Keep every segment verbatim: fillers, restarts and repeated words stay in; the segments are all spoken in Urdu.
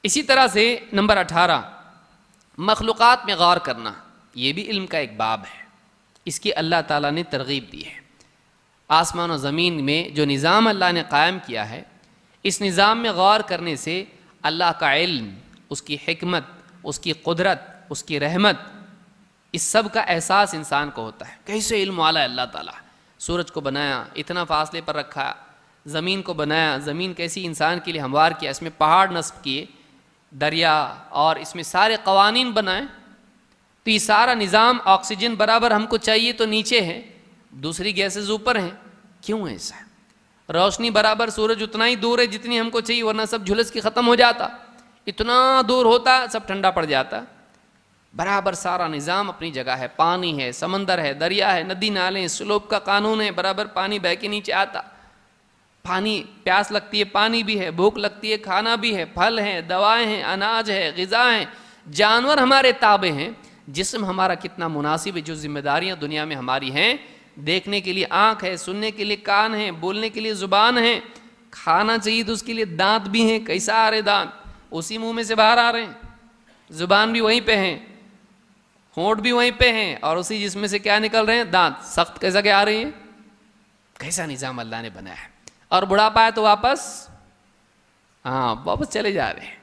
اسی طرح سے نمبر اٹھارہ، مخلوقات میں غور کرنا، یہ بھی علم کا ایک باب ہے، اس کی اللہ تعالیٰ نے ترغیب دی ہے۔ آسمان و زمین میں جو نظام اللہ نے قائم کیا ہے، اس نظام میں غور کرنے سے اللہ کا علم، اس کی حکمت، اس کی قدرت، اس کی رحمت، اس سب کا احساس انسان کو ہوتا ہے۔ کیسے علم والا ہے اللہ تعالیٰ، سورج کو بنایا، اتنا فاصلے پر رکھا، زمین کو بنایا، زمین کیسی انسان کے لیے ہموار کیا، اس میں پہاڑ نصب کیے، دریا، اور اس میں سارے قوانین بنائے۔ تو یہ سارا نظام، آکسیجن برابر ہم کو چاہیے تو نیچے ہے، دوسری گیسز اوپر ہیں، کیوں ایسا ہے؟ روشنی برابر سورج اتنا ہی دور ہے جتنی ہم کو چاہیے، ورنہ سب جھلس کے ختم ہو جاتا، اتنا دور ہوتا سب ٹھنڈا پڑ جاتا۔ برابر سارا نظام اپنی جگہ ہے، پانی ہے، سمندر ہے، دریا ہے، ندی نالے، سلوپ کا قانون ہے، برابر پانی بہہ کے نیچے آتا۔ پانی، پیاس لگتی ہے پانی بھی ہے، بھوک لگتی ہے کھانا بھی ہے، پھل ہیں، دوائیں ہیں، اناج ہے، غذا ہیں، جانور ہمارے تابع ہیں، جسم ہمارا کتنا مناسب ہے، جو ذمہ داریاں دنیا میں ہماری ہیں، دیکھنے کے لیے آنکھ ہے، سننے کے لیے کان ہے، بولنے کے لیے زبان ہے، کھانا چاہیے تو اس کے لیے دانت بھی ہیں، کئی سارے دانت اسی منہ میں سے باہر آ رہے ہیں، زبان بھی وہیں پہ ہیں، ہونٹ بھی وہیں پہ ہیں، اور اسی جسم میں سے کیا نکل رہے ہیں؟ دانت۔ سخت کیسا کیا آ رہی ہیں؟ کیسا نظام اللہ نے بنایا ہے۔ اور بڑھاپا ہے تو واپس ہاں واپس چلے جا رہے ہیں۔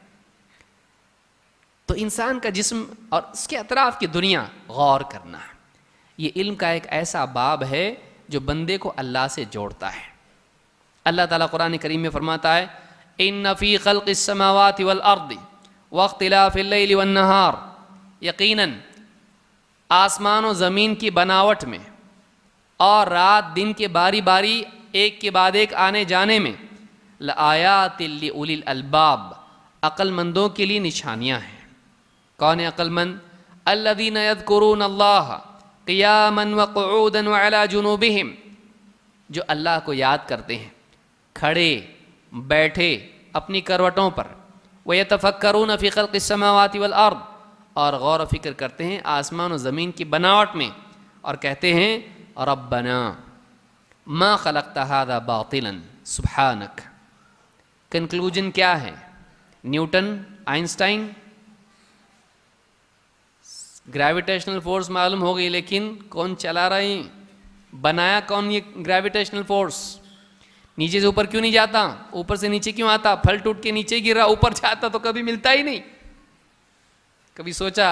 تو انسان کا جسم اور اس کے اطراف کی دنیا غور کرنا، یہ علم کا ایک ایسا باب ہے جو بندے کو اللہ سے جوڑتا ہے۔ اللہ تعالیٰ قرآن کریم میں فرماتا ہے ان فی خلق السماوات والارض واختلاف اللیل والنہار، یقیناً آسمان و زمین کی بناوٹ میں اور رات دن کے باری باری ایک کے بعد ایک آنے جانے میں لآیات لأولی الالباب، عقل مندوں کے لیے نشانیاں ہیں۔ کون عقل مند؟ الذین یذکرون اللہ قیاما وقعودا وعلی جنوبہم، جو اللہ کو یاد کرتے ہیں کھڑے بیٹھے اپنی کروٹوں پر، ویتفکرون فی خلق السماوات والارض، اور غور و فکر کرتے ہیں آسمان و زمین کی بناوٹ میں، اور کہتے ہیں ربنا ما خلقت هذا باطلا سبحانک۔ کنکلوژن کیا ہے؟ نیوٹن، آئنسٹائن، گریویٹیشنل فورس معلوم ہو گئی، لیکن کون چلا رہے ہیں؟ بنایا کون یہ گریویٹیشنل فورس؟ نیچے سے اوپر کیوں نہیں جاتا؟ اوپر سے نیچے کیوں آتا؟ پھل ٹوٹ کے نیچے گر رہا، اوپر جاتا تو کبھی ملتا ہی نہیں۔ کبھی سوچا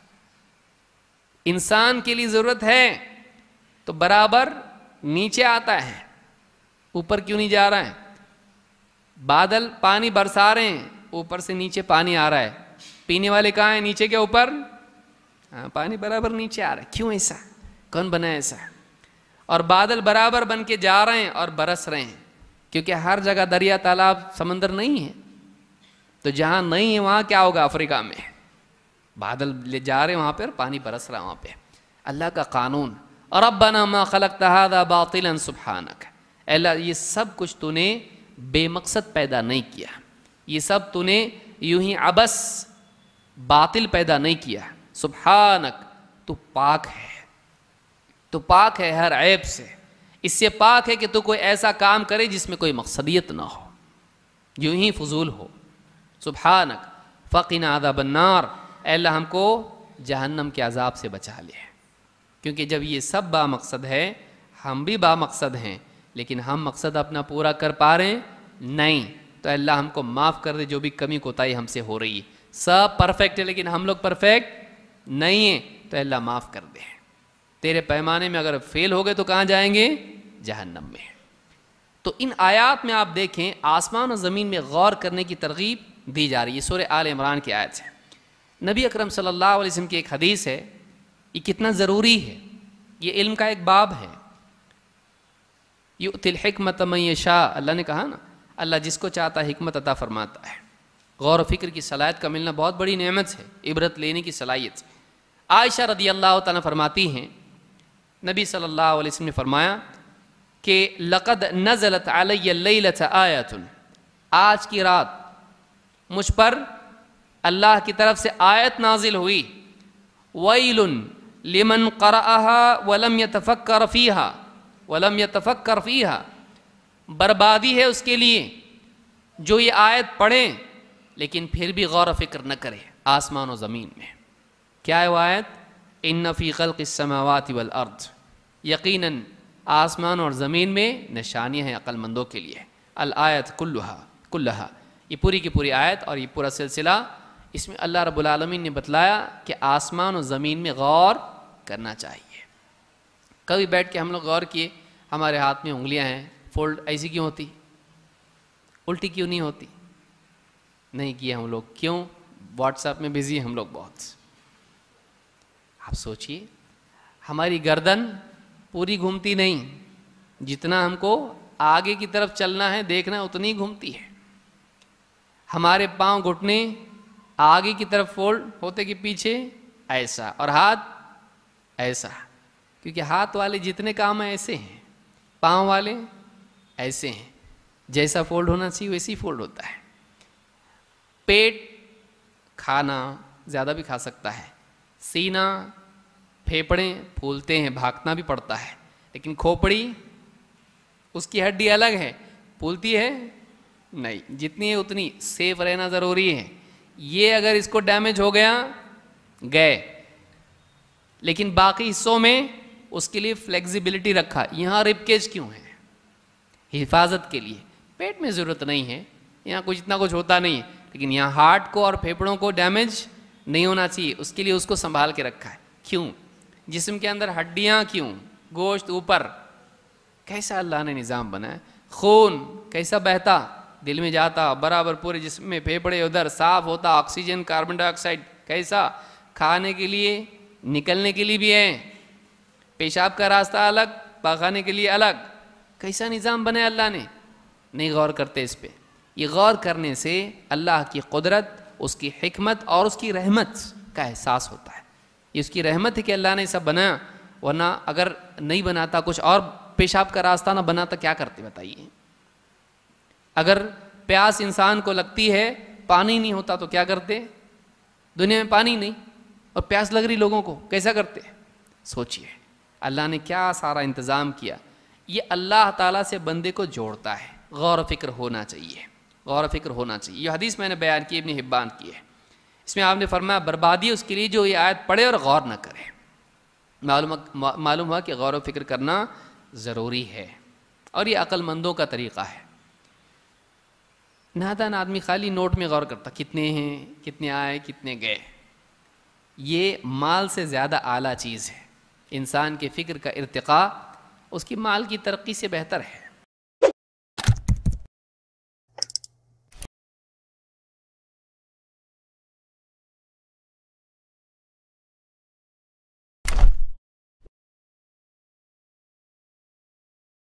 انسان کے لیے ضرورت ہے تو برابر نیچے آتا ہے، اوپر کیوں نہیں جا رہا ہے؟ بادل پانی برسا رہے ہیں، اوپر سے نیچے پانی آ رہا ہے، پینے والے کہاں ہیں؟ نیچے کے اوپر؟ ہاں، پانی برابر نیچے آ رہا ہے، کیوں ایسا؟ کون بنا ایسا؟ اور بادل برابر بن کے جا رہے ہیں اور برس رہے ہیں، کیونکہ ہر جگہ دریا تالاب سمندر نہیں ہے، تو جہاں نہیں ہے وہاں کیا ہوگا؟ افریقہ میں بادل لے جا رہے ہیں وہاں پہ اور پانی برس رہا ہے وہاں پہ۔ اللہ کا قانون، ربنا ما خلقت هذا باطلا سبحانک، اے اللہ یہ سب کچھ تو نے بے مقصد پیدا نہیں کیا، یہ سب تو نے یوں ہی عبث باطل پیدا نہیں کیا، سبحانک تو پاک ہے، تو پاک ہے ہر عیب سے، اس سے پاک ہے کہ تو کوئی ایسا کام کرے جس میں کوئی مقصدیت نہ ہو، یوں ہی فضول ہو۔ سبحانک فقنا عذاب النار، اے اللہ ہم کو جہنم کے عذاب سے بچا لے، کیونکہ جب یہ سب با مقصد ہے، ہم بھی با مقصد ہیں، لیکن ہم مقصد اپنا پورا کر پا رہے ہیں نہیں، تو اللہ ہم کو معاف کر دے جو بھی کمی کوتاہی ہم سے ہو رہی ہے۔ سب پرفیکٹ ہے لیکن ہم لوگ پرفیکٹ نہیں ہیں، تو اللہ معاف کر دے۔ تیرے پیمانے میں اگر فیل ہو گئے تو کہاں جائیں گے؟ جہنم میں۔ تو ان آیات میں آپ دیکھیں آسمان و زمین میں غور کرنے کی ترغیب دی جا رہی ہے۔ سورہ آل عمران کی آیت ہے، نبی اکرم صلی اللہ علیہ وسلم کی ایک حدیث ہے، یہ کتنا ضروری ہے، یہ علم کا ایک باب ہے۔ یؤتی الحکمت من یشاء، اللہ نے کہا نا اللہ جس کو چاہتا ہے حکمت عطا فرماتا ہے۔ غور و فکر کی صلاحیت کا ملنا بہت بڑی نعمت ہے، عبرت لینے کی صلاحیت۔ عائشہ رضی اللہ تعالیٰ فرماتی ہیں نبی صلی اللہ علیہ وسلم نے فرمایا کہ لقد نزلت علی اللیلۃ آیۃ، آج کی رات مجھ پر اللہ کی طرف سے آیت نازل ہوئی، ویل لمن قرأها ولم يتفکر فیہا ولم يتفکر فیہا، بربادی ہے اس کے لیے جو یہ آیت پڑھیں لیکن پھر بھی غور و فکر نہ کرے آسمان و زمین میں. کیا ہے وہ آیت؟ ان فی خلق السماوات والارض، یقیناً آسمان اور زمین میں نشانیاں ہیں عقل مندوں کے لیے. الآیت کلھا کلھا، یہ پوری کی پوری آیت اور یہ پورا سلسلہ، اس میں اللہ رب العالمین نے بتلایا کہ آسمان و زمین میں غور کرنا چاہیے. کبھی بیٹھ کے ہم لوگ غور کیے ہمارے ہاتھ میں انگلیاں ہیں، فولڈ ایسی کیوں ہوتی، الٹی کیوں نہیں ہوتی؟ نہیں کیا ہم لوگ. کیوں؟ واٹس ایپ میں بزی ہیں ہم لوگ بہت. آپ سوچئے ہماری گردن پوری گھومتی نہیں، جتنا ہم کو آگے کی طرف چلنا ہے دیکھنا اتنی گھومتی ہے. ہمارے پاؤں گھٹنے آگے کی طرف فولڈ ہوتے کہ پیچھے ایسا، اور ہاتھ ایسا، کیونکہ ہاتھ والے جتنے کام ہیں ایسے ہیں، پاؤں والے ایسے ہیں، جیسا فولڈ ہونا چاہیے ویسے ہی فولڈ ہوتا ہے. پیٹ کھانا زیادہ بھی کھا سکتا ہے، سینہ پھیپڑے پھولتے ہیں، بھاگنا بھی پڑتا ہے، لیکن کھوپڑی اس کی ہڈی الگ ہے، پھولتی ہے نہیں، جتنی ہے اتنی سیف رہنا ضروری ہے. یہ اگر اس کو ڈیمیج ہو گیا گئے. لیکن باقی حصوں میں اس کے لیے فلیکسیبلٹی رکھا. یہاں رب کیج کیوں ہے؟ حفاظت کے لیے. پیٹ میں ضرورت نہیں ہے، یہاں کچھ اتنا کچھ ہوتا نہیں ہے، لیکن یہاں ہارٹ کو اور پھیپڑوں کو ڈیمیج نہیں ہونا چاہیے، اس کے لیے اس کو سنبھال کے رکھا ہے. کیوں؟ جسم کے اندر ہڈیاں کیوں، گوشت اوپر، کیسا اللہ نے نظام بنایا. خون کیسا بہتا، دل میں جاتا برابر، پورے جسم میں پھیپڑے ادھر صاف ہوتا، آکسیجن کاربن ڈائی آکسائڈ کیسا، کھانے کے لیے نکلنے کے لیے بھی ہے، پیشاب کا راستہ الگ، پاخانے کے لیے الگ. کیسا نظام بنایا اللہ نے. نہیں غور کرتے اس پہ. یہ غور کرنے سے اللہ کی قدرت، اس کی حکمت اور اس کی رحمت کا احساس ہوتا ہے. یہ اس کی رحمت ہے کہ اللہ نے سب بنایا، ورنہ اگر نہیں بناتا، کچھ اور پیشاب کا راستہ نہ بناتا کیا کرتے بتائیے. اگر پیاس انسان کو لگتی ہے، پانی نہیں ہوتا تو کیا کرتے؟ دنیا میں پانی نہیں اور پیاس لگ رہی لوگوں کو، کیسا کرتے؟ سوچئے اللہ نے کیا سارا انتظام کیا. یہ اللہ تعالیٰ سے بندے کو جوڑتا ہے. غور و فکر ہونا چاہیے، غور و فکر ہونا چاہیے. یہ حدیث میں نے بیان کی، ابن حبان کی ہے. اس میں آپ نے فرمایا بربادی اس کے لیے جو یہ آیت پڑھے اور غور نہ کرے. معلوم معلوم ہوا کہ غور و فکر کرنا ضروری ہے، اور یہ عقل مندوں کا طریقہ ہے. نادان آدمی خالی نوٹ میں غور کرتا، کتنے ہیں، کتنے آئے، کتنے گئے. یہ مال سے زیادہ اعلیٰ چیز ہے. انسان کے فکر کا ارتقاء اس کی مال کی ترقی سے بہتر ہے.